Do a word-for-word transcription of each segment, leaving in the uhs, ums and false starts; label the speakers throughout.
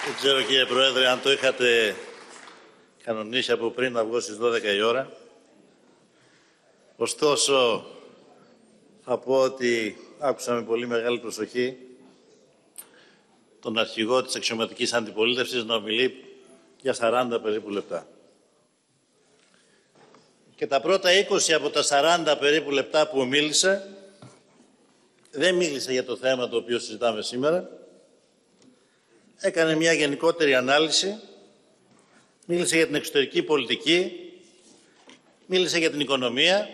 Speaker 1: Δεν ξέρω, κύριε Πρόεδρε, αν το είχατε κανονίσει από πριν να βγω στις δώδεκα η ώρα. Ωστόσο, θα πω ότι άκουσα με πολύ μεγάλη προσοχή τον αρχηγό της αξιωματικής αντιπολίτευσης να ομιλεί για σαράντα περίπου λεπτά. Και τα πρώτα είκοσι από τα σαράντα περίπου λεπτά που μίλησε, δεν μίλησε για το θέμα το οποίο συζητάμε σήμερα. Έκανε μια γενικότερη ανάλυση, μίλησε για την εξωτερική πολιτική, μίλησε για την οικονομία.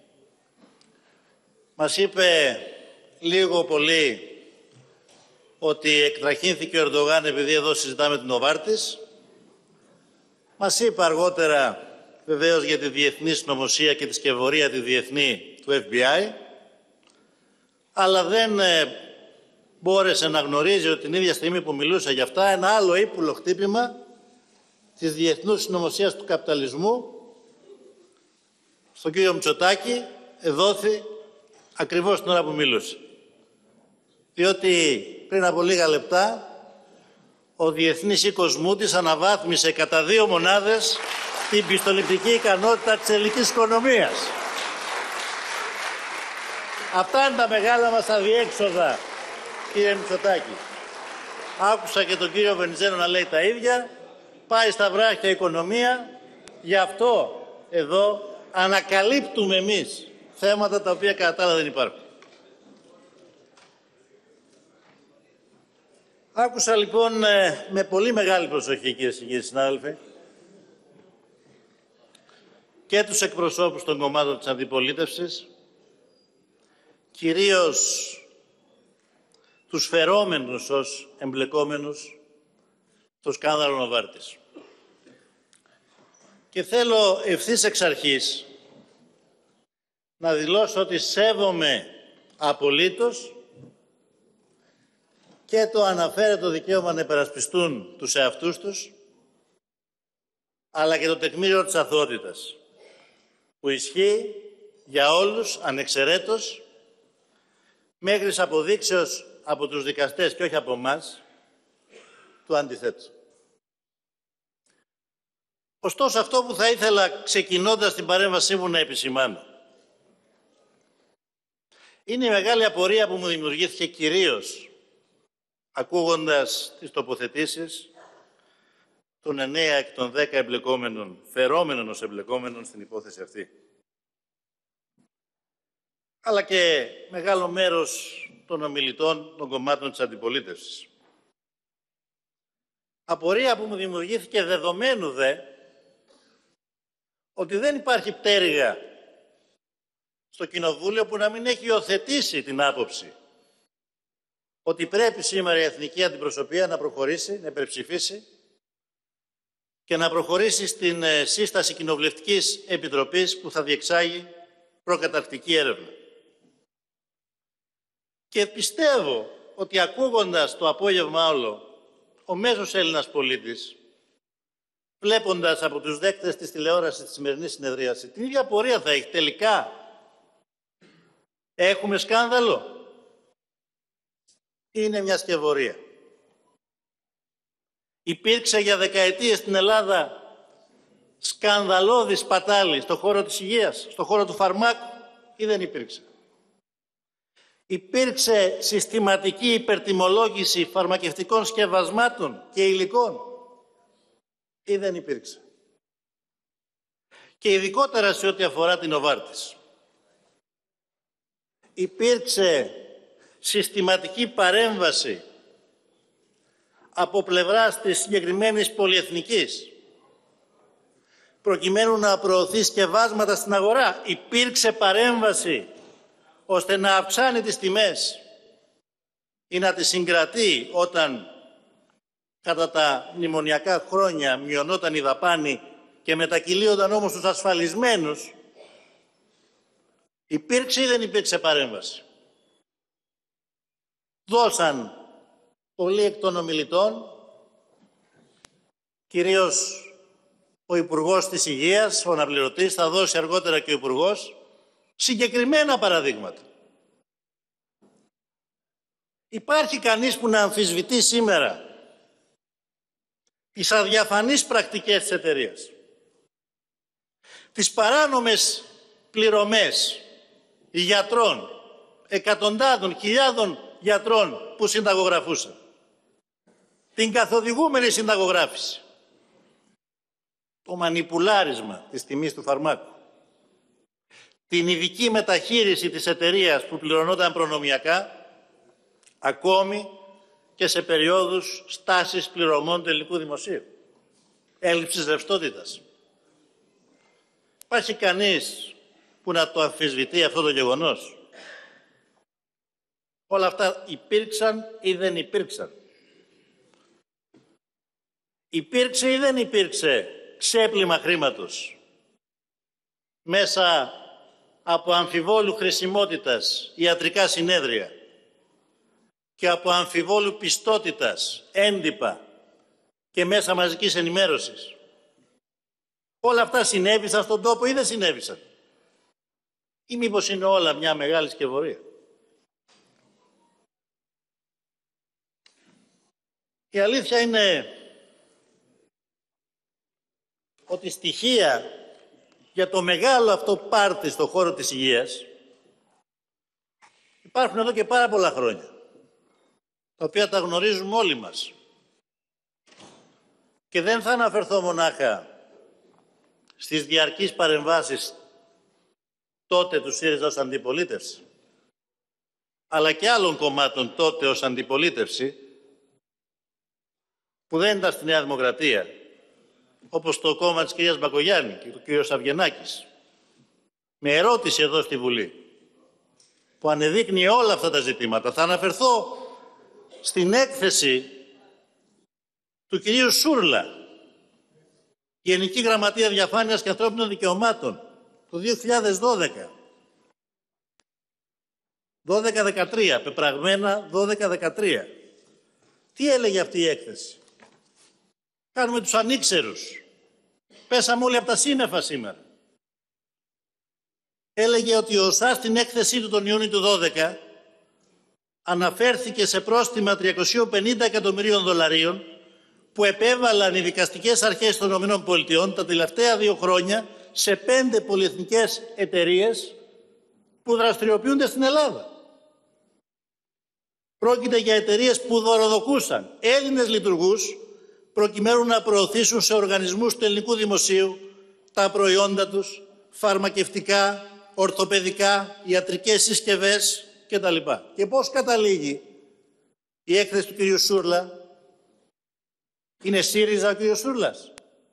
Speaker 1: Μας είπε λίγο πολύ ότι εκτραχύνθηκε ο Ερντογάν επειδή εδώ συζητάμε την Νοβάρτις. Μας είπε αργότερα βεβαίως για τη διεθνή συνωμοσία και τη σκευωρία τη διεθνή του Εφ Μπι Άι, αλλά δεν ε, μπόρεσε να γνωρίζει ότι την ίδια στιγμή που μιλούσε για αυτά ένα άλλο ύπουλο χτύπημα της διεθνούς συνωμοσίας του καπιταλισμού στον κύριο Μητσοτάκη εδόθη ακριβώς την ώρα που μιλούσε. Διότι πριν από λίγα λεπτά ο Διεθνής Οίκος Μούντις αναβάθμισε κατά δύο μονάδες την πιστοληπτική ικανότητα της ελληνικής οικονομίας. Αυτά είναι τα μεγάλα μας αδιέξοδα, κύριε Μητσοτάκη. Άκουσα και τον κύριο Βενιζέλο να λέει τα ίδια. Πάει στα βράχια η οικονομία. Γι' αυτό εδώ ανακαλύπτουμε εμείς θέματα τα οποία κατά τα άλλα δεν υπάρχουν. Άκουσα λοιπόν με πολύ μεγάλη προσοχή, κύριε και κύριοι συνάδελφοι, και τους εκπροσώπους των κομμάτων της αντιπολίτευσης, κυρίως τους φερόμενους ως εμπλεκόμενους στο σκάνδαλο Νοβάρτις. Και θέλω ευθύς εξ αρχής να δηλώσω ότι σέβομαι απολύτως και το αναφέρετο δικαίωμα να υπερασπιστούν τους εαυτούς τους, αλλά και το τεκμήριο της αθωότητας, που ισχύει για όλους, ανεξαιρέτως, μέχρι αποδείξεως από τους δικαστές και όχι από εμάς, του αντιθέτου. Ωστόσο, αυτό που θα ήθελα ξεκινώντας την παρέμβασή μου να επισημάνω είναι η μεγάλη απορία που μου δημιουργήθηκε κυρίως ακούγοντας τις τοποθετήσεις των εννέα εκ των δέκα εμπλεκόμενων, φερόμενων ως εμπλεκόμενων στην υπόθεση αυτή. Αλλά και μεγάλο μέρος των ομιλητών των κομμάτων της αντιπολίτευσης. Απορία που μου δημιουργήθηκε δεδομένου δε ότι δεν υπάρχει πτέρυγα στο Κοινοβούλιο που να μην έχει υιοθετήσει την άποψη ότι πρέπει σήμερα η εθνική αντιπροσωπεία να προχωρήσει, να υπερψηφίσει και να προχωρήσει στην σύσταση κοινοβουλευτικής επιτροπής που θα διεξάγει προκαταρκτική έρευνα. Και πιστεύω ότι ακούγοντας το απόγευμα όλο, ο μέσος Έλληνας πολίτης, βλέποντας από τους δέκτες της τηλεόρασης τη σημερινή συνεδρίαση, την ίδια πορεία θα έχει. Τελικά, έχουμε σκάνδαλο. Είναι μια σκευωρία. Υπήρξε για δεκαετίες στην Ελλάδα σκανδαλώδη σπατάλη στον χώρο της υγείας, στον χώρο του φαρμάκου, ή δεν υπήρξε? Υπήρξε συστηματική υπερτιμολόγηση φαρμακευτικών σκευασμάτων και υλικών, ή δεν υπήρξε? Και ειδικότερα σε ό,τι αφορά την Νοβάρτις, υπήρξε συστηματική παρέμβαση από πλευράς της συγκεκριμένης πολυεθνικής προκειμένου να προωθεί σκευάσματα στην αγορά? Υπήρξε παρέμβαση ώστε να αυξάνει τις τιμές ή να τις συγκρατεί όταν κατά τα μνημονιακά χρόνια μειωνόταν η δαπάνη και μετακυλίονταν όμως τους ασφαλισμένους? Υπήρξε ή δεν υπήρξε παρέμβαση? Δώσαν πολλοί εκ των ομιλητών, κυρίως ο Υπουργός της Υγείας, ο αναπληρωτής, θα δώσει αργότερα και ο Υπουργός, συγκεκριμένα παραδείγματα. Υπάρχει κανείς που να αμφισβητεί σήμερα τις αδιαφανείς πρακτικές της εταιρείας, τις παράνομες πληρωμές γιατρών, εκατοντάδων, χιλιάδων γιατρών που συνταγογραφούσαν, την καθοδηγούμενη συνταγογράφηση, το μανιπουλάρισμα της τιμής του φαρμάκου, την ειδική μεταχείριση της εταιρείας που πληρωνόταν προνομιακά, ακόμη και σε περιόδους στάσης πληρωμών τελικού δημοσίου, έλλειψης ρευστότητας. Υπάρχει κανείς που να το αμφισβητεί αυτό το γεγονός? Όλα αυτά υπήρξαν ή δεν υπήρξαν? Υπήρξε ή δεν υπήρξε ξέπλυμα χρήματος μέσα από αμφιβόλου χρησιμότητας ιατρικά συνέδρια και από αμφιβόλου πιστότητας έντυπα και μέσα μαζικής ενημέρωσης? Όλα αυτά συνέβησαν στον τόπο ή δεν συνέβησαν? Ή μήπως είναι όλα μια μεγάλη σκευωρία? Η αλήθεια είναι ότι στοιχεία για το μεγάλο αυτό πάρτι στον χώρο της υγείας υπάρχουν εδώ και πάρα πολλά χρόνια, τα οποία τα γνωρίζουμε όλοι μας. Και δεν θα αναφερθώ μονάχα στις διαρκείς παρεμβάσεις τότε του ΣΥΡΙΖΑ ως αντιπολίτευση, αλλά και άλλων κομμάτων τότε ως αντιπολίτευση, που δεν ήταν στη Νέα Δημοκρατία, όπως το κόμμα της κυρίας Μπακογιάννη και του κυρίου Σαβγενάκης, με ερώτηση εδώ στη Βουλή, που ανεδείκνυε όλα αυτά τα ζητήματα. Θα αναφερθώ στην έκθεση του κυρίου Σούρλα, Γενική Γραμματεία Διαφάνειας και Ανθρώπινων Δικαιωμάτων, το δύο χιλιάδες δώδεκα. δώδεκα δεκατρία, πεπραγμένα δώδεκα δεκατρία. Τι έλεγε αυτή η έκθεση? Κάνουμε τους ανήξερους. Πέσαμε όλοι από τα σύννεφα σήμερα. Έλεγε ότι ο ΩΣΑ στην έκθεσή του τον Ιούνιο του δώδεκα αναφέρθηκε σε πρόστιμα τριακόσια πενήντα εκατομμυρίων δολαρίων που επέβαλαν οι δικαστικές αρχές των ΗΠΑ τα τελευταία δύο χρόνια σε πέντε πολυεθνικές εταιρείες που δραστηριοποιούνται στην Ελλάδα. Πρόκειται για εταιρείες που δωροδοκούσαν Έλληνες λειτουργούς προκειμένου να προωθήσουν σε οργανισμούς του ελληνικού δημοσίου τα προϊόντα τους, φαρμακευτικά, ορθοπαιδικά, ιατρικές συσκευές κτλ. Και πώς καταλήγει η έκθεση του κ. Σούρλα? Είναι ΣΥΡΙΖΑ ο κ. Σούρλας?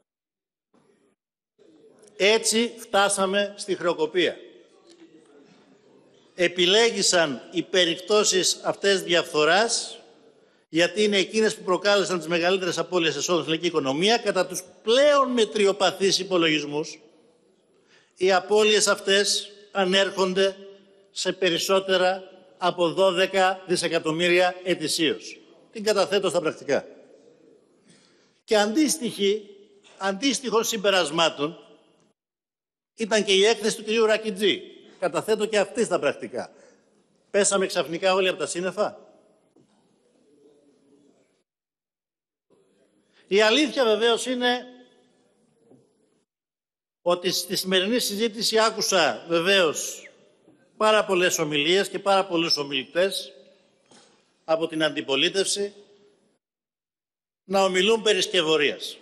Speaker 1: Έτσι φτάσαμε στη χρεοκοπία. Επιλέγησαν οι περιπτώσεις αυτές διαφθοράς, γιατί είναι εκείνες που προκάλεσαν τις μεγαλύτερες απώλειες εσόδων στην ελληνική οικονομία. Κατά τους πλέον μετριοπαθείς υπολογισμούς, οι απώλειες αυτές ανέρχονται σε περισσότερα από δώδεκα δισεκατομμύρια ετησίως. Την καταθέτω στα πρακτικά. Και αντίστοιχη, αντίστοιχων συμπερασμάτων ήταν και η έκθεση του κυρίου Ρακιτζή. Καταθέτω και αυτή στα πρακτικά. Πέσαμε ξαφνικά όλοι από τα σύννεφα? Η αλήθεια βεβαίως είναι ότι στη σημερινή συζήτηση άκουσα βεβαίως πάρα πολλές ομιλίες και πάρα πολλούς ομιλητές από την αντιπολίτευση να ομιλούν περί σκευωρίας.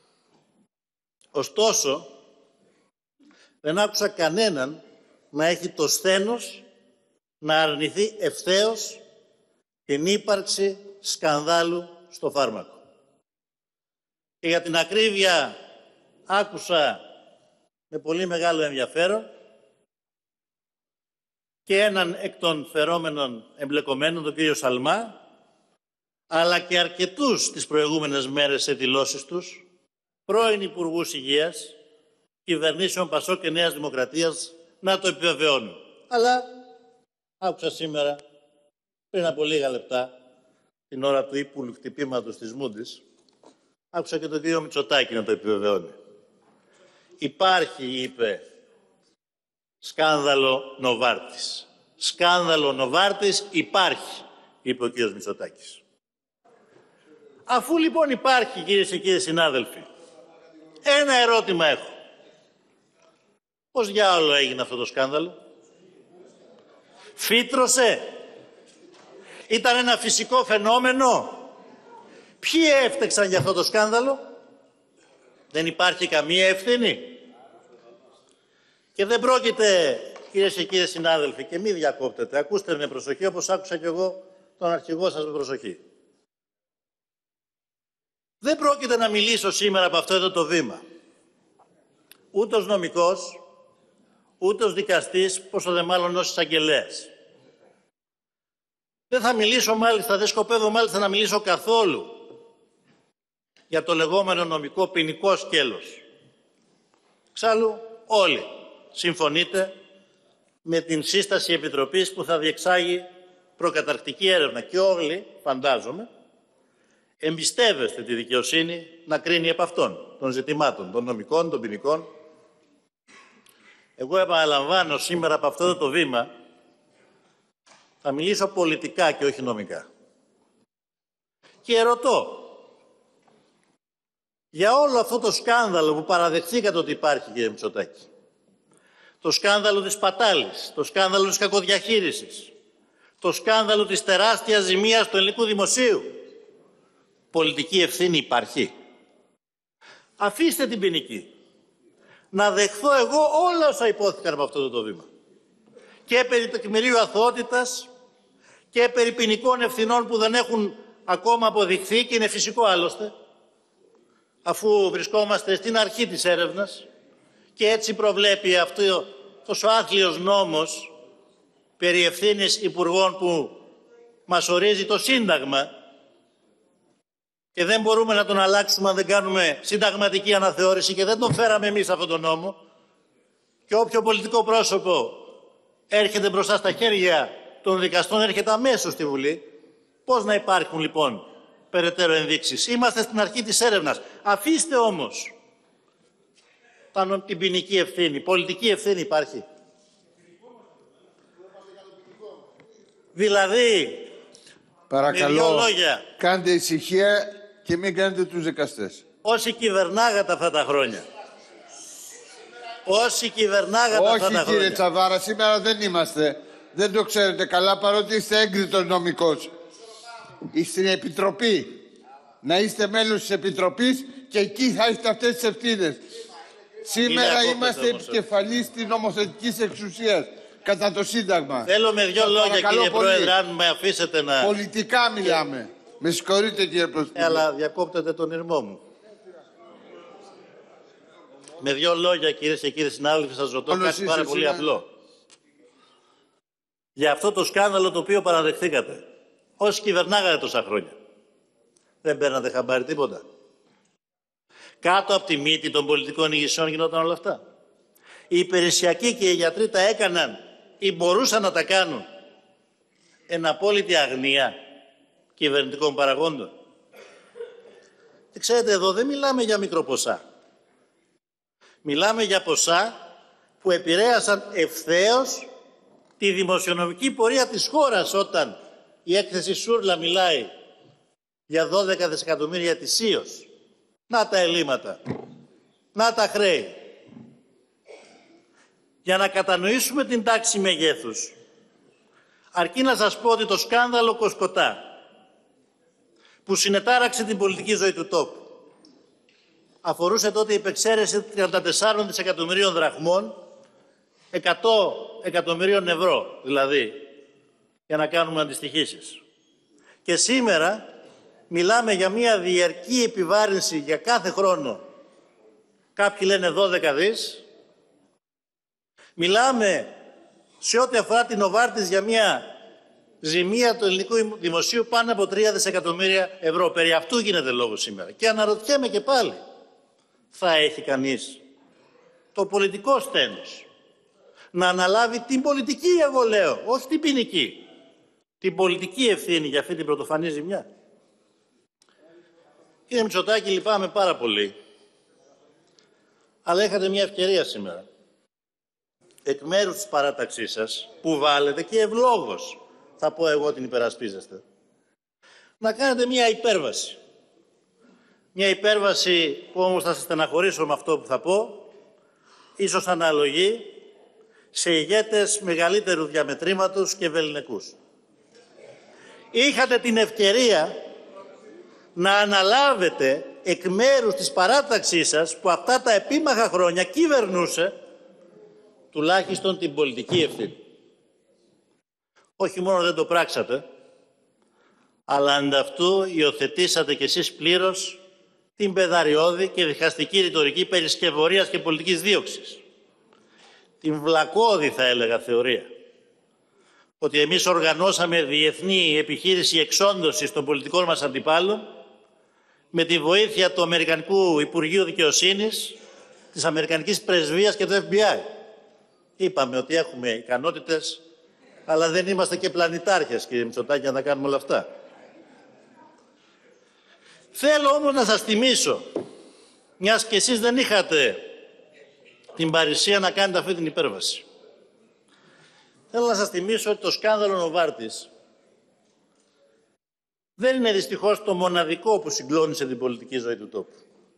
Speaker 1: Ωστόσο, δεν άκουσα κανέναν να έχει το σθένος να αρνηθεί ευθέως την ύπαρξη σκανδάλου στο φάρμακο. Και για την ακρίβεια άκουσα με πολύ μεγάλο ενδιαφέρον και έναν εκ των φερόμενων εμπλεκομένων, τον κύριο Σαλμά, αλλά και αρκετούς τις προηγούμενες μέρες σε δηλώσεις τους, πρώην Υπουργούς Υγείας, κυβερνήσεων Πασόκ και Νέας Δημοκρατίας, να το επιβεβαιώνουν. Αλλά άκουσα σήμερα, πριν από λίγα λεπτά, την ώρα του ύπουλου χτυπήματος της Μούντις, άκουσα και τον κύριο Μητσοτάκη να το επιβεβαιώνει. Υπάρχει, είπε, σκάνδαλο Νοβάρτης. Σκάνδαλο Νοβάρτης υπάρχει, είπε ο κύριος Μητσοτάκης. Αφού λοιπόν υπάρχει, κυρίες και κύριοι συνάδελφοι, ένα ερώτημα έχω. Πώς διάολο έγινε αυτό το σκάνδαλο? Φύτρωσε? Ήταν ένα φυσικό φαινόμενο? Ποιοι έφτεξαν για αυτό το σκάνδαλο? Δεν υπάρχει καμία ευθύνη? Και δεν πρόκειται, κυρίες και κύριοι συνάδελφοι, και μη διακόπτετε, ακούστε με προσοχή όπως άκουσα κι εγώ τον αρχηγό σας με προσοχή. Δεν πρόκειται να μιλήσω σήμερα από αυτό εδώ το βήμα. Ούτε ως νομικός, ούτε ως δικαστής, πόσο δε μάλλον ως εισαγγελέας. Δεν θα μιλήσω μάλιστα, δεν σκοπεύω μάλιστα να μιλήσω καθόλου για το λεγόμενο νομικό ποινικό σκέλος. Εξάλλου όλοι συμφωνείτε με την σύσταση επιτροπής που θα διεξάγει προκαταρκτική έρευνα και όλοι, φαντάζομαι, εμπιστεύεστε τη δικαιοσύνη να κρίνει επ' αυτών των ζητημάτων, των νομικών, των ποινικών. Εγώ επαναλαμβάνω σήμερα από αυτό το βήμα θα μιλήσω πολιτικά και όχι νομικά. Και ρωτώ, για όλο αυτό το σκάνδαλο που παραδεχθήκατε ότι υπάρχει, κύριε Μητσοτάκη, το σκάνδαλο της πατάλης, το σκάνδαλο της κακοδιαχείρισης, το σκάνδαλο της τεράστιας ζημίας του ελληνικού δημοσίου, πολιτική ευθύνη υπάρχει? Αφήστε την ποινική. Να δεχθώ εγώ όλα όσα υπόθηκαν από αυτό το βήμα. Και περί τεκμηρίου αθωότητας και περί ποινικών ευθυνών που δεν έχουν ακόμα αποδειχθεί, και είναι φυσικό άλλωστε, αφού βρισκόμαστε στην αρχή της έρευνας και έτσι προβλέπει αυτό ο άθλιος νόμος περί ευθύνης υπουργών που μας ορίζει το Σύνταγμα και δεν μπορούμε να τον αλλάξουμε αν δεν κάνουμε συνταγματική αναθεώρηση, και δεν τον φέραμε εμείς αυτόν τον νόμο, και όποιο πολιτικό πρόσωπο έρχεται μπροστά στα χέρια των δικαστών έρχεται αμέσως στη Βουλή. Πώς να υπάρχουν λοιπόν περαιτέρω ενδείξεις? Είμαστε στην αρχή της έρευνας. Αφήστε όμως την ποινική ευθύνη. Πολιτική ευθύνη υπάρχει? Δηλαδή,
Speaker 2: παρακαλώ,
Speaker 1: με δύο λόγια,
Speaker 2: κάντε ησυχία και μην κάνετε τους δικαστές.
Speaker 1: Όσοι κυβερνάγατε αυτά τα χρόνια, όσοι κυβερνάγατε
Speaker 2: Όχι,
Speaker 1: αυτά τα χρόνια.
Speaker 2: Όχι κύριε Τσαβάρα, σήμερα δεν είμαστε. Δεν το ξέρετε καλά, παρότι είστε έγκριτος νομικός. Στην Επιτροπή. Να είστε μέλος της Επιτροπής και εκεί θα έχετε αυτές τις ευθύνες. Σήμερα είμαστε επικεφαλής της νομοθετικής εξουσίας κατά το Σύνταγμα.
Speaker 1: Θέλω με δύο λόγια, κύριε
Speaker 2: πολύ.
Speaker 1: Πρόεδρε, αν με αφήσετε να...
Speaker 2: Πολιτικά μιλάμε. Με συγχωρείτε, κύριε Πρωθυπουργέ.
Speaker 1: Αλλά διακόπτετε τον ήρμό μου. Με δύο λόγια, κυρίες και κύριοι συνάδελφοι, σας ρωτώ
Speaker 2: Όλος
Speaker 1: κάτι πάρα
Speaker 2: είσαι,
Speaker 1: πολύ
Speaker 2: είναι...
Speaker 1: απλό. Για αυτό το σκάνδαλο το οποίο παραδεχθήκατε, όσοι κυβερνάγατε τόσα χρόνια, δεν παίρνατε χαμπάρι τίποτα? Κάτω από τη μύτη των πολιτικών ηγεσιών γινόταν όλα αυτά? Οι υπηρεσιακοί και οι γιατροί τα έκαναν ή μπορούσαν να τα κάνουν εν απόλυτη αγνία κυβερνητικών παραγόντων? Και ξέρετε, εδώ δεν μιλάμε για μικροποσά. Μιλάμε για ποσά που επηρέασαν ευθέως τη δημοσιονομική πορεία της χώρας, όταν η έκθεση Σούρλα μιλάει για δώδεκα δισεκατομμύρια ετησίως. Να τα ελλείμματα, να τα χρέη. Για να κατανοήσουμε την τάξη μεγέθους, αρκεί να σας πω ότι το σκάνδαλο Κοσκοτά, που συνετάραξε την πολιτική ζωή του τόπου, αφορούσε τότε υπεξαίρεση τριάντα τεσσάρων δισεκατομμυρίων δραχμών, εκατό εκατομμυρίων ευρώ δηλαδή, για να κάνουμε αντιστοιχίσεις. Και σήμερα μιλάμε για μια διαρκή επιβάρυνση για κάθε χρόνο. Κάποιοι λένε δώδεκα δις. Μιλάμε σε ό,τι αφορά την Νοβάρτις για μια ζημία του ελληνικού δημοσίου πάνω από τρία δισεκατομμύρια ευρώ. Περί αυτού γίνεται λόγο σήμερα. Και αναρωτιέμαι και πάλι, θα έχει κανείς το πολιτικό στένος να αναλάβει την πολιτική, εγώ λέω, όχι την ποινική, την πολιτική ευθύνη για αυτή την πρωτοφανή ζημιά? Κύριε Μητσοτάκη, λυπάμαι πάρα πολύ, αλλά είχατε μια ευκαιρία σήμερα, εκ μέρους της παράταξής σας, που βάλετε και ευλόγως, θα πω εγώ, την υπερασπίζεστε, να κάνετε μια υπέρβαση. Μια υπέρβαση που όμως θα σας στεναχωρήσω με αυτό που θα πω, ίσως αναλογεί σε ηγέτες μεγαλύτερου διαμετρήματος και βεληνικούς. Είχατε την ευκαιρία να αναλάβετε εκ μέρους της παράταξής σας, που αυτά τα επίμαχα χρόνια κυβερνούσε, τουλάχιστον την πολιτική ευθύνη. Όχι μόνο δεν το πράξατε, αλλά ανταυτού υιοθετήσατε κι εσείς πλήρως την πεδαριώδη και διχαστική ρητορική περισκευωρίας και πολιτικής δίωξης. Την βλακώδη, θα έλεγα, θεωρία ότι εμείς οργανώσαμε διεθνή επιχείρηση εξόντωσης των πολιτικών μας αντιπάλων με τη βοήθεια του Αμερικανικού Υπουργείου Δικαιοσύνης, της Αμερικανικής Πρεσβείας και του Εφ Μπι Άι. Είπαμε ότι έχουμε ικανότητες, αλλά δεν είμαστε και πλανητάρχες, κύριε Μητσοτάκη, για να κάνουμε όλα αυτά. Θέλω όμως να σας θυμίσω, μιας και εσείς δεν είχατε την παρησία να κάνετε αυτή την υπέρβαση. Θέλω να σας θυμίσω ότι το σκάνδαλο Νοβάρτης δεν είναι δυστυχώς το μοναδικό που συγκλώνησε την πολιτική ζωή του τόπου.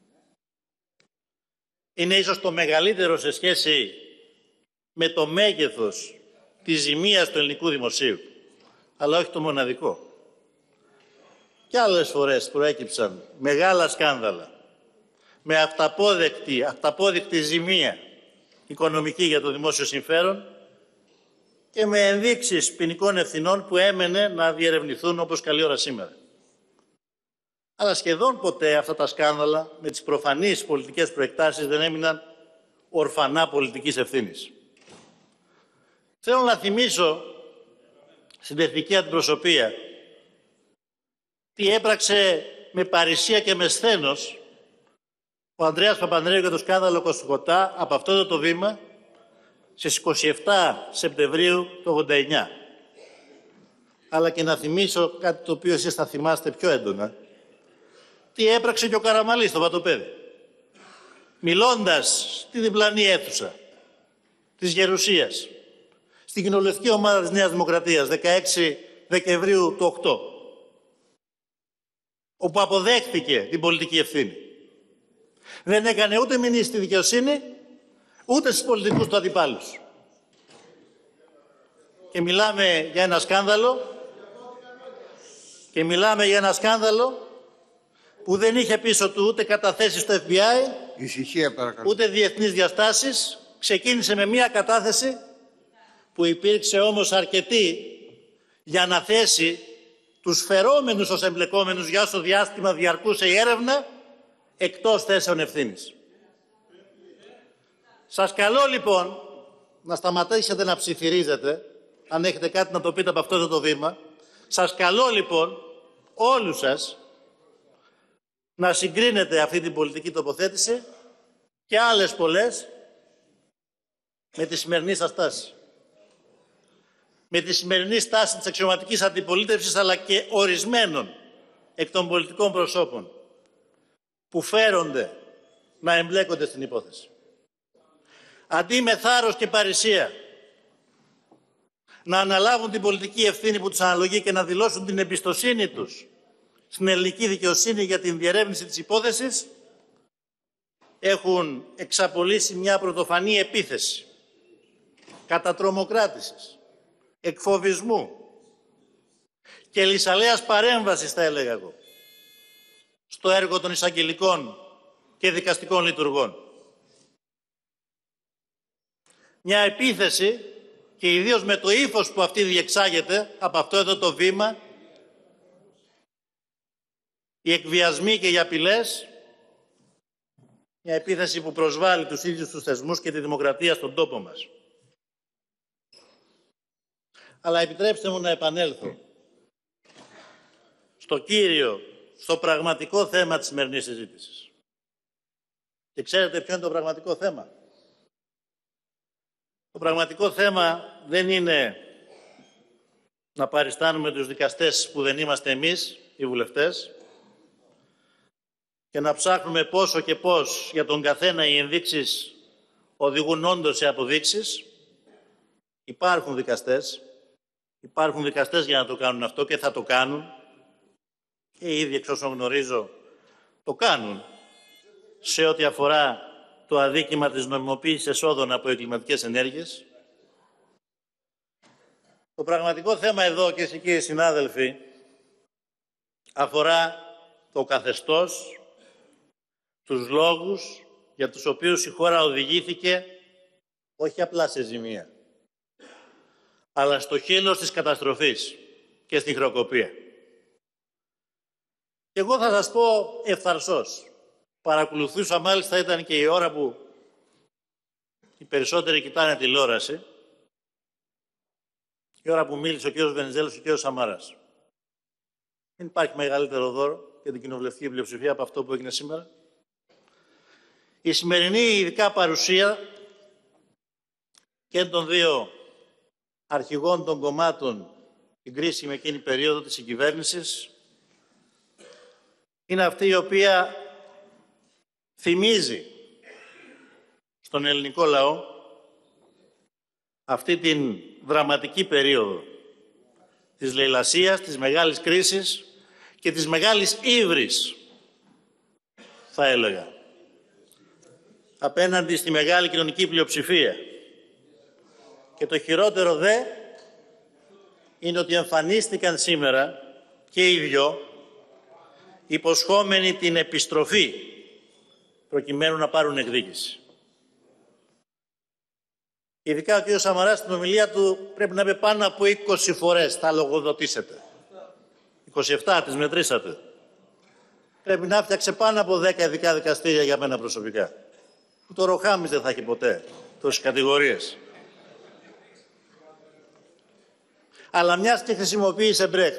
Speaker 1: Είναι ίσως το μεγαλύτερο σε σχέση με το μέγεθος της ζημίας του ελληνικού δημοσίου, αλλά όχι το μοναδικό. Και άλλες φορές προέκυψαν μεγάλα σκάνδαλα με αυταπόδεκτη, αυταπόδεικτη ζημία οικονομική για το δημόσιο συμφέρον και με ενδείξεις ποινικών ευθυνών που έμενε να διερευνηθούν όπως καλή ώρα σήμερα. Αλλά σχεδόν ποτέ αυτά τα σκάνδαλα με τις προφανείς πολιτικές προεκτάσεις δεν έμειναν ορφανά πολιτικής ευθύνης. Θέλω να θυμίσω στην τεχνική αντιπροσωπεία τι έπραξε με παρησία και με σθένος ο Ανδρέας Παπανδρέου για το σκάνδαλο Κωστικοτά από αυτό το βήμα στις είκοσι επτά Σεπτεμβρίου του ογδόντα εννιά. Αλλά και να θυμίσω κάτι το οποίο εσείς θα θυμάστε πιο έντονα. Τι έπραξε και ο Καραμαλής στο Βατοπέδι. Μιλώντας στη διπλανή αίθουσα της Γερουσίας, στην κοινοβουλευτική ομάδα της Νέας Δημοκρατίας, δεκαέξι Δεκεμβρίου του οκτώ, όπου αποδέχτηκε την πολιτική ευθύνη. Δεν έκανε ούτε μηνύση στη δικαιοσύνη, ούτε στους πολιτικούς του αντιπάλους. Και μιλάμε για ένα σκάνδαλο, και μιλάμε για ένα σκάνδαλο που δεν είχε πίσω του ούτε καταθέσεις στο Εφ Μπι Άι,
Speaker 2: Ησυχία, παρακαλώ.
Speaker 1: ούτε διεθνείς διαστάσεις. Ξεκίνησε με μία κατάθεση που υπήρξε όμως αρκετή για να θέσει τους φερόμενους ως εμπλεκόμενους για όσο διάστημα διαρκούσε η έρευνα εκτός θέσεων ευθύνης. Σας καλώ λοιπόν να σταματήσετε να ψιθυρίζετε, αν έχετε κάτι να το πείτε από αυτό το βήμα. Σας καλώ λοιπόν όλους σας να συγκρίνετε αυτή την πολιτική τοποθέτηση και άλλες πολλές με τη σημερινή σας στάση. Με τη σημερινή στάση της αξιωματικής αντιπολίτευσης, αλλά και ορισμένων εκ των πολιτικών προσώπων που φέρονται να εμπλέκονται στην υπόθεση. Αντί με θάρρος και παρησία να αναλάβουν την πολιτική ευθύνη που τους αναλογεί και να δηλώσουν την εμπιστοσύνη τους στην ελληνική δικαιοσύνη για την διερεύνηση της υπόθεσης, έχουν εξαπολύσει μια πρωτοφανή επίθεση κατατρομοκράτησης, εκφοβισμού και λυσαλέας παρέμβασης, θα έλεγα εγώ, στο έργο των εισαγγελικών και δικαστικών λειτουργών. Μια επίθεση, και ιδίως με το ύφος που αυτή διεξάγεται από αυτό εδώ το βήμα, οι εκβιασμοί και οι απειλές, μια επίθεση που προσβάλλει τους ίδιους τους θεσμούς και τη δημοκρατία στον τόπο μας. Αλλά επιτρέψτε μου να επανέλθω στο κύριο, στο πραγματικό θέμα της σημερινής συζήτησης. Και ξέρετε ποιο είναι το πραγματικό θέμα? Το πραγματικό θέμα δεν είναι να παριστάνουμε τους δικαστές που δεν είμαστε εμείς, οι βουλευτές, και να ψάχνουμε πόσο και πώς για τον καθένα οι ενδείξεις οδηγούν όντως σε αποδείξεις. Υπάρχουν δικαστές, υπάρχουν δικαστές για να το κάνουν αυτό και θα το κάνουν. Και ήδη, εξ όσων γνωρίζω, το κάνουν σε ό,τι αφορά το αδίκημα της νομιμοποίησης εσόδων από εγκληματικές ενέργειες. Το πραγματικό θέμα εδώ, κυρίες και κύριοι συνάδελφοι, αφορά το καθεστώς, τους λόγους για τους οποίους η χώρα οδηγήθηκε όχι απλά σε ζημία, αλλά στο χείλος της καταστροφής και στην χρεοκοπία. Και εγώ θα σας πω ευθαρσώς, παρακολουθούσα μάλιστα, ήταν και η ώρα που οι περισσότεροι κοιτάνε τηλεόραση, η ώρα που μίλησε ο κ. Βενιζέλος και ο κ. Σαμάρας. Δεν υπάρχει μεγαλύτερο δώρο για την κοινοβουλευτική πλειοψηφία από αυτό που έγινε σήμερα. Η σημερινή ειδικά παρουσία και των δύο αρχηγών των κομμάτων την κρίσιμη εκείνη περίοδο της συγκυβέρνησης είναι αυτή η οποία θυμίζει στον ελληνικό λαό αυτή την δραματική περίοδο της λαιλασίας, της μεγάλης κρίσης και της μεγάλης ύβρης, θα έλεγα, απέναντι στη μεγάλη κοινωνική πλειοψηφία. Και το χειρότερο δε είναι ότι εμφανίστηκαν σήμερα και οι δυο υποσχόμενοι την επιστροφή προκειμένου να πάρουν εκδίκηση. Ειδικά ο κ. Σαμαράς στην ομιλία του πρέπει να πει πάνω από είκοσι φορές θα λογοδοτήσετε. είκοσι επτά τις μετρήσατε. Πρέπει να φτιάξε πάνω από δέκα ειδικά δικαστήρια για μένα προσωπικά. Που το Ροχάμις δεν θα έχει ποτέ τόσες κατηγορίες. Αλλά μιας και χρησιμοποίησε Μπρέχτ,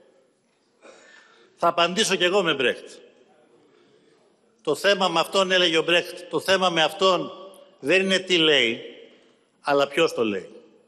Speaker 1: θα απαντήσω κι εγώ με Μπρέχτ. Το θέμα με αυτόν, έλεγε ο Μπρέχτ, το θέμα με αυτόν δεν είναι τι λέει, αλλά ποιος το λέει.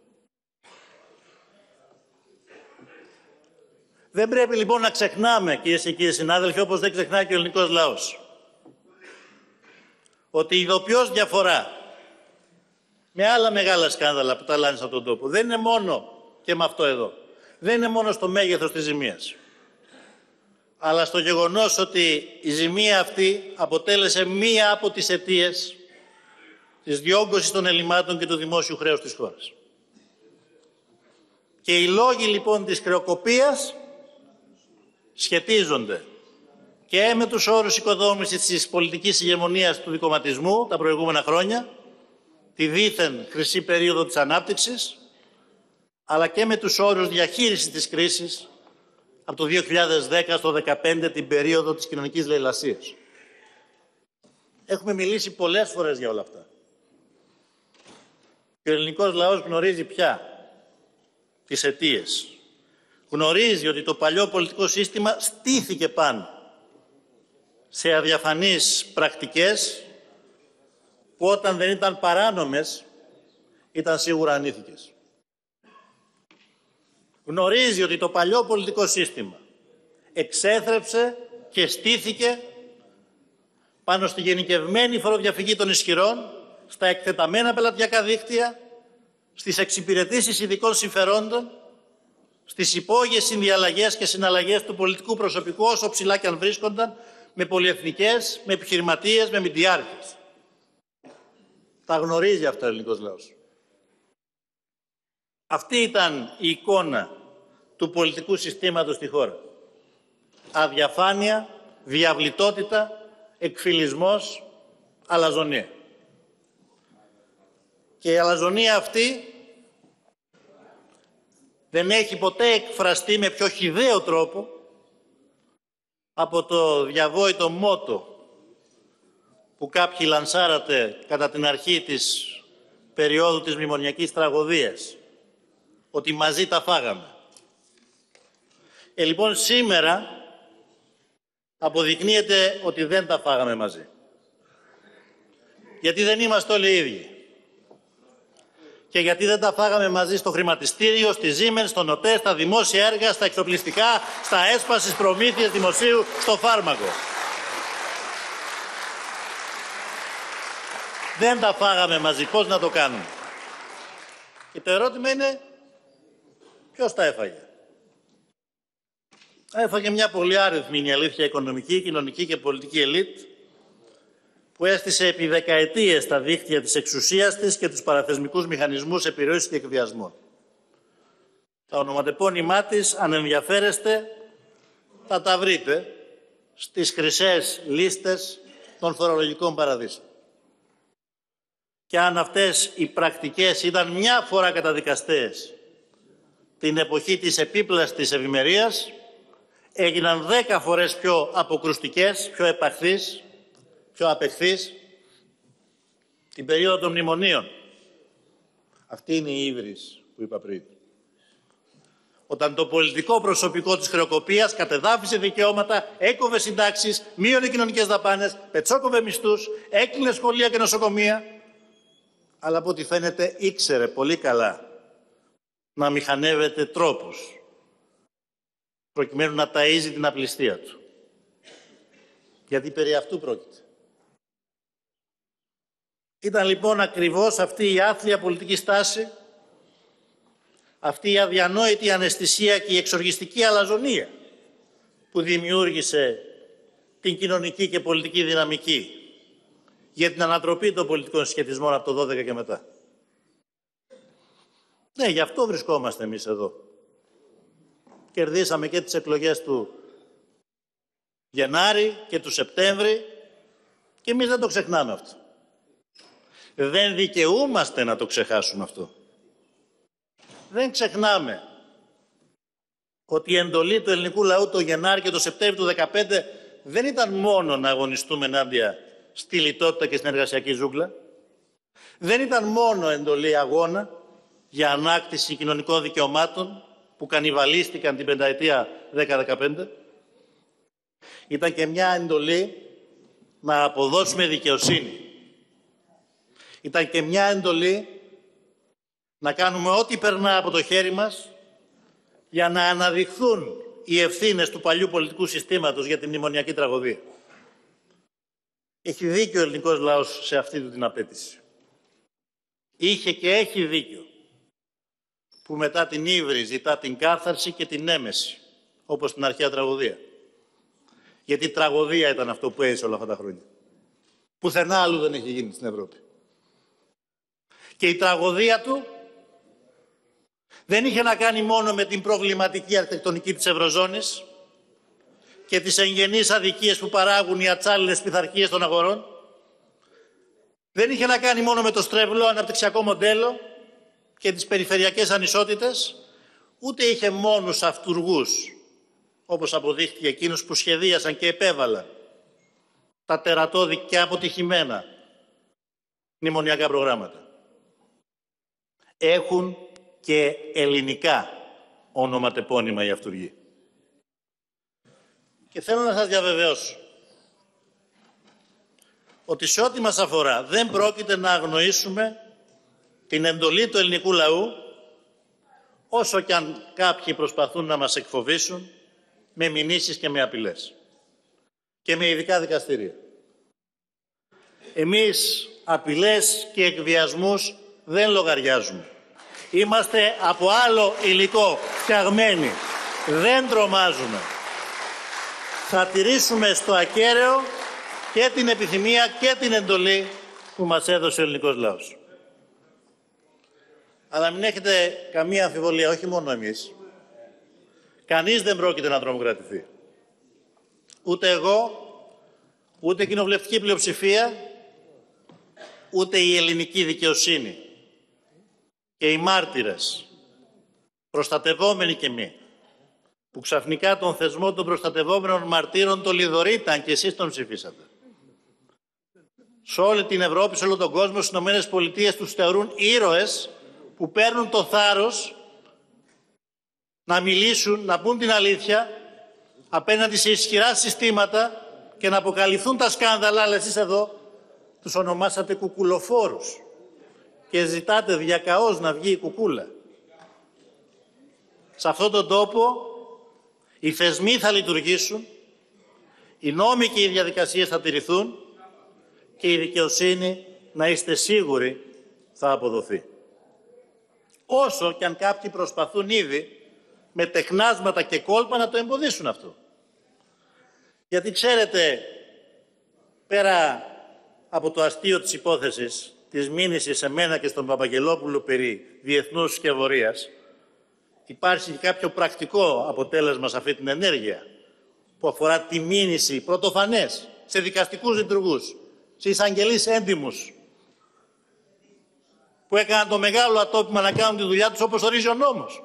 Speaker 1: Δεν πρέπει λοιπόν να ξεχνάμε, κυρίες και κύριοι συνάδελφοι, όπως δεν ξεχνάει και ο ελληνικός λαός, ότι η ειδοποιώς διαφορά με άλλα μεγάλα σκάνδαλα που ταλάνισαν τον τόπο δεν είναι μόνο, και με αυτό εδώ, δεν είναι μόνο στο μέγεθος της ζημίας, αλλά στο γεγονός ότι η ζημία αυτή αποτέλεσε μία από τις αιτίες της διόγκωσης των ελλημάτων και του δημόσιου χρέους της χώρας. Και οι λόγοι λοιπόν της χρεοκοπίας σχετίζονται και με τους όρους οικοδόμησης της πολιτικής ηγεμονίας του δικομματισμού τα προηγούμενα χρόνια, τη δίθεν χρυσή περίοδο της ανάπτυξης, αλλά και με τους όρους διαχείρισης της κρίσης από το δύο χιλιάδες δέκα στο δύο χιλιάδες δεκαπέντε, την περίοδο της κοινωνικής λαιλασίας. Έχουμε μιλήσει πολλές φορές για όλα αυτά. Και ο ελληνικός λαός γνωρίζει πια τις αιτίες. Γνωρίζει ότι το παλιό πολιτικό σύστημα στήθηκε πάνω σε αδιαφανείς πρακτικές που όταν δεν ήταν παράνομες ήταν σίγουρα ανήθικες. Γνωρίζει ότι το παλιό πολιτικό σύστημα εξέθρεψε και στήθηκε πάνω στη γενικευμένη φοροδιαφυγή των ισχυρών, στα εκτεταμένα πελατειακά δίκτυα, στις εξυπηρετήσεις ειδικών συμφερόντων, στις υπόγειες συνδιαλλαγές και συναλλαγές του πολιτικού προσωπικού, όσο ψηλά και αν βρίσκονταν, με πολυεθνικές, με επιχειρηματίες, με μηντιάρχες. Τα γνωρίζει αυτά ο ελληνικός λαός. Αυτή ήταν η εικόνα του πολιτικού συστήματος στη χώρα. Αδιαφάνεια, διαβλητότητα, εκφυλισμός, αλαζονία. Και η αλαζονία αυτή δεν έχει ποτέ εκφραστεί με πιο χυδαίο τρόπο από το διαβόητο μότο που κάποιοι λανσάρατε κατά την αρχή της περίοδου της μνημονιακής τραγωδίας, ότι μαζί τα φάγαμε. Ε, λοιπόν, σήμερα αποδεικνύεται ότι δεν τα φάγαμε μαζί. Γιατί δεν είμαστε όλοι οι ίδιοι. Και γιατί δεν τα φάγαμε μαζί στο χρηματιστήριο, στη Siemens, στο ΝΟΤΕ, στα δημόσια έργα, στα εξοπλιστικά, στα ΕΣΠΑ, στις προμήθειες δημοσίου, στο φάρμακο. Δεν τα φάγαμε μαζί. Πώς να το κάνουμε? Και το ερώτημα είναι, ποιος τα έφαγε? Έφαγε μια πολύ άριθμη, είναι η αλήθεια, οικονομική, κοινωνική και πολιτική ελίτ που έστησε επί δεκαετίες τα δίκτυα της εξουσίας της και τους παραθεσμικούς μηχανισμούς επιρροής και εκβιασμών. Τα ονοματεπώνυμά της, αν ενδιαφέρεστε, θα τα βρείτε στις χρυσές λίστες των φορολογικών παραδείσων. Και αν αυτές οι πρακτικές ήταν μια φορά καταδικαστές την εποχή της επίπλαστης ευημερίας, έγιναν δέκα φορές πιο αποκρουστικές, πιο επαχθείς, πιο απεχθείς την περίοδο των μνημονίων. Αυτή είναι η ύβρις που είπα πριν. Όταν το πολιτικό προσωπικό της χρεοκοπίας κατεδάφισε δικαιώματα, έκοβε συντάξεις, μείωνε κοινωνικές δαπάνες, πετσόκοβε μισθούς, έκλεινε σχολεία και νοσοκομεία, αλλά από ό,τι φαίνεται ήξερε πολύ καλά να μηχανεύεται τρόπους προκειμένου να ταΐζει την απληστία του. Γιατί περί αυτού πρόκειται. Ήταν λοιπόν ακριβώς αυτή η άθλια πολιτική στάση, αυτή η αδιανόητη αναισθησία και η εξοργιστική αλαζονία που δημιούργησε την κοινωνική και πολιτική δυναμική για την ανατροπή των πολιτικών συσχετισμών από το δώδεκα και μετά. Ναι, γι' αυτό βρισκόμαστε εμείς εδώ. Κερδίσαμε και τις εκλογές του Γενάρη και του Σεπτέμβρη και εμείς δεν το ξεχνάμε αυτό. Δεν δικαιούμαστε να το ξεχάσουμε αυτό. Δεν ξεχνάμε ότι η εντολή του ελληνικού λαού το Γενάρη και το Σεπτέμβριο του δύο χιλιάδες δεκαπέντε δεν ήταν μόνο να αγωνιστούμε ενάντια στη λιτότητα και στην εργασιακή ζούγκλα. Δεν ήταν μόνο εντολή αγώνα για ανάκτηση κοινωνικών δικαιωμάτων που κανιβαλίστηκαν την πενταετία δέκα δεκαπέντε. Ήταν και μια εντολή να αποδώσουμε δικαιοσύνη. Ήταν και μια εντολή να κάνουμε ό,τι περνά από το χέρι μας για να αναδειχθούν οι ευθύνες του παλιού πολιτικού συστήματος για τη μνημονιακή τραγωδία. Έχει δίκιο ο ελληνικός λαός σε αυτή του την απέτηση. Είχε και έχει δίκιο που μετά την ύβρι ζητά την κάθαρση και την έμεση, όπως στην αρχαία τραγωδία. Γιατί τραγωδία ήταν αυτό που έζησε όλα αυτά τα χρόνια. Πουθενά άλλου δεν έχει γίνει στην Ευρώπη. Και η τραγωδία του δεν είχε να κάνει μόνο με την προβληματική αρχιτεκτονική της Ευρωζώνης και τις εγγενείς αδικίες που παράγουν οι ατσάλινες πειθαρχίες των αγορών. Δεν είχε να κάνει μόνο με το στρεβλό αναπτυξιακό μοντέλο και τις περιφερειακές ανισότητες, ούτε είχε μόνους αυτουργούς, όπως αποδείχτηκε εκείνους που σχεδίασαν και επέβαλαν τα τερατώδη και αποτυχημένα μνημονιακά προγράμματα. Έχουν και ελληνικά ονοματεπώνυμα οι αυτουργοί. Και θέλω να σας διαβεβαιώσω ότι σε ό,τι μας αφορά δεν πρόκειται να αγνοήσουμε την εντολή του ελληνικού λαού, όσο κι αν κάποιοι προσπαθούν να μας εκφοβήσουν με μηνύσεις και με απειλές και με ειδικά δικαστήρια. Εμείς απειλές και εκβιασμούς δεν λογαριάζουμε. Είμαστε από άλλο υλικό φτιαγμένοι. Δεν τρομάζουμε. Θα τηρήσουμε στο ακέραιο και την επιθυμία και την εντολή που μας έδωσε ο ελληνικός λαός. Αλλά μην έχετε καμία αμφιβολία, όχι μόνο εμείς. Κανείς δεν πρόκειται να τρομοκρατηθεί. Ούτε εγώ, ούτε η κοινοβουλευτική πλειοψηφία, ούτε η ελληνική δικαιοσύνη. Και οι μάρτυρες, προστατευόμενοι και μη, που ξαφνικά τον θεσμό των προστατευόμενων μαρτύρων το λιδωρήταν και εσείς τον ψηφίσατε. Σε όλη την Ευρώπη, σε όλο τον κόσμο, στις Ηνωμένες Πολιτείες τους θεωρούν ήρωες που παίρνουν το θάρρος να μιλήσουν, να πούν την αλήθεια απέναντι σε ισχυρά συστήματα και να αποκαλυφθούν τα σκάνδαλα, αλλά εσείς εδώ τους ονομάσατε κουκουλοφόρους και ζητάτε διακαώς να βγει η κουκούλα. Σε αυτόν τον τόπο οι θεσμοί θα λειτουργήσουν, οι νόμοι και οι διαδικασίες θα τηρηθούν και η δικαιοσύνη, να είστε σίγουροι, θα αποδοθεί. Όσο κι αν κάποιοι προσπαθούν ήδη με τεχνάσματα και κόλπα να το εμποδίσουν αυτό. Γιατί ξέρετε, πέρα από το αστείο της υπόθεσης, της μήνυσης σε μένα και στον Παπαγγελόπουλο περί διεθνούς σκευωρίας, υπάρχει και κάποιο πρακτικό αποτέλεσμα σε αυτή την ενέργεια που αφορά τη μήνυση πρωτοφανές σε δικαστικούς λειτουργούς, σε εισαγγελείς έντιμους που έκαναν το μεγάλο ατόπιμα να κάνουν τη δουλειά τους όπως ορίζει ο νόμος.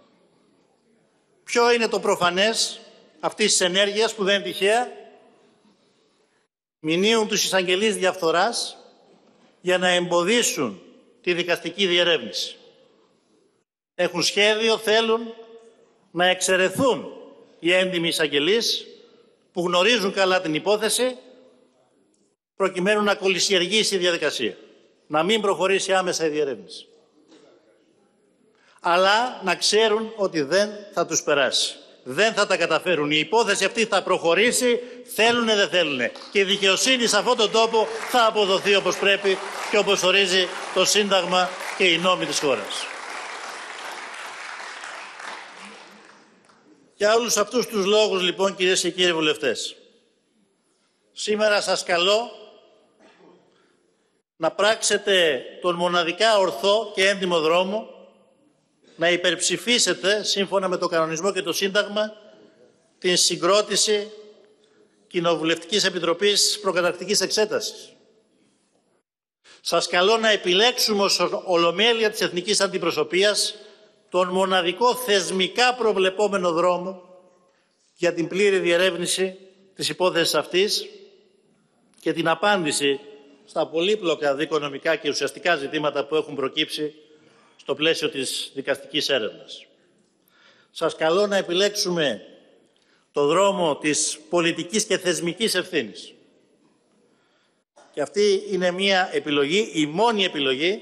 Speaker 1: Ποιο είναι το προφανές αυτής της ενέργειας που δεν είναι τυχαία? Μηνύουν τους εισαγγελείς διαφθοράς για να εμποδίσουν τη δικαστική διερεύνηση. Έχουν σχέδιο, θέλουν να εξαιρεθούν οι έντιμοι εισαγγελείς που γνωρίζουν καλά την υπόθεση προκειμένου να κολυσιεργήσει η διαδικασία. Να μην προχωρήσει άμεσα η διερεύνηση. Αλλά να ξέρουν ότι δεν θα τους περάσει. Δεν θα τα καταφέρουν. Η υπόθεση αυτή θα προχωρήσει, θέλουνε δεν θέλουνε. Και η δικαιοσύνη σε αυτόν τον τόπο θα αποδοθεί όπως πρέπει και όπως ορίζει το Σύνταγμα και οι νόμοι της χώρας. Για όλους αυτούς τους λόγους, λοιπόν, κυρίες και κύριοι βουλευτές, σήμερα σας καλώ να πράξετε τον μοναδικά ορθό και έντιμο δρόμο, να υπερψηφίσετε, σύμφωνα με το κανονισμό και το Σύνταγμα, την συγκρότηση Κοινοβουλευτικής Επιτροπής Προκαταρκτικής Εξέτασης. Σας καλώ να επιλέξουμε ως ολομέλεια της Εθνικής Αντιπροσωπείας τον μοναδικό θεσμικά προβλεπόμενο δρόμο για την πλήρη διερεύνηση της υπόθεσης αυτής και την απάντηση στα πολύπλοκα δικονομικά και ουσιαστικά ζητήματα που έχουν προκύψει στο πλαίσιο της δικαστικής έρευνας. Σας καλώ να επιλέξουμε το δρόμο της πολιτικής και θεσμικής ευθύνης. Και αυτή είναι μια επιλογή, η μόνη επιλογή,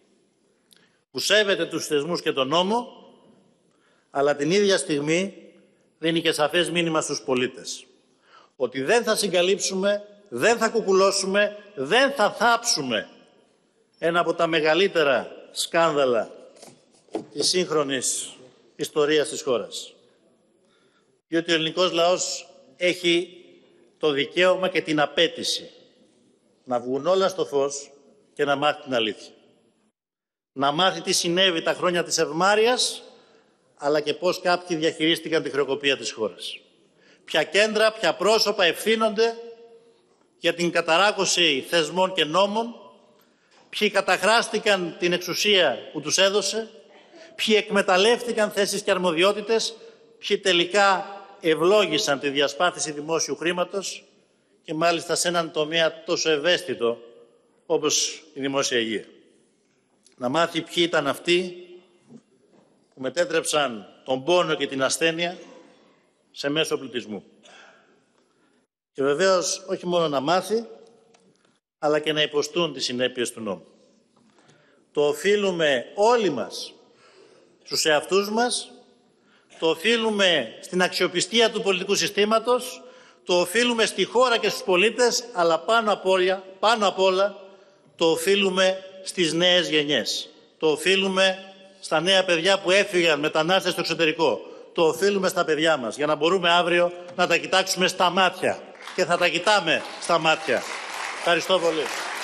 Speaker 1: που σέβεται τους θεσμούς και τον νόμο, αλλά την ίδια στιγμή δίνει και σαφές μήνυμα στους πολίτες. Ότι δεν θα συγκαλύψουμε, δεν θα κουκουλώσουμε, δεν θα θάψουμε ένα από τα μεγαλύτερα σκάνδαλα της σύγχρονης ιστορίας της χώρας. Διότι ο ελληνικός λαός έχει το δικαίωμα και την απέτηση να βγουν όλα στο φως και να μάθει την αλήθεια. Να μάθει τι συνέβη τα χρόνια της ευμάρειας, αλλά και πώς κάποιοι διαχειρίστηκαν τη χρεοκοπία της χώρας. Ποια κέντρα, ποια πρόσωπα ευθύνονται για την καταράκωση θεσμών και νόμων, ποιοι καταχράστηκαν την εξουσία που τους έδωσε, ποιοι εκμεταλλεύτηκαν θέσεις και αρμοδιότητες, ποιοι τελικά ευλόγησαν τη διασπάθηση δημόσιου χρήματος και μάλιστα σε έναν τομέα τόσο ευαίσθητο όπως η δημόσια υγεία. Να μάθει ποιοι ήταν αυτοί που μετέτρεψαν τον πόνο και την ασθένεια σε μέσο πλουτισμού. Και βεβαίως όχι μόνο να μάθει, αλλά και να υποστούν τις συνέπειες του νόμου. Το οφείλουμε όλοι μας στους εαυτούς μας, το οφείλουμε στην αξιοπιστία του πολιτικού συστήματος, το οφείλουμε στη χώρα και στους πολίτες, αλλά πάνω απ' όλα, πάνω απ' όλα το οφείλουμε στις νέες γενιές. Το οφείλουμε στα νέα παιδιά που έφυγαν μετανάστες στο εξωτερικό. Το οφείλουμε στα παιδιά μας, για να μπορούμε αύριο να τα κοιτάξουμε στα μάτια. Και θα τα κοιτάμε στα μάτια. Ευχαριστώ πολύ.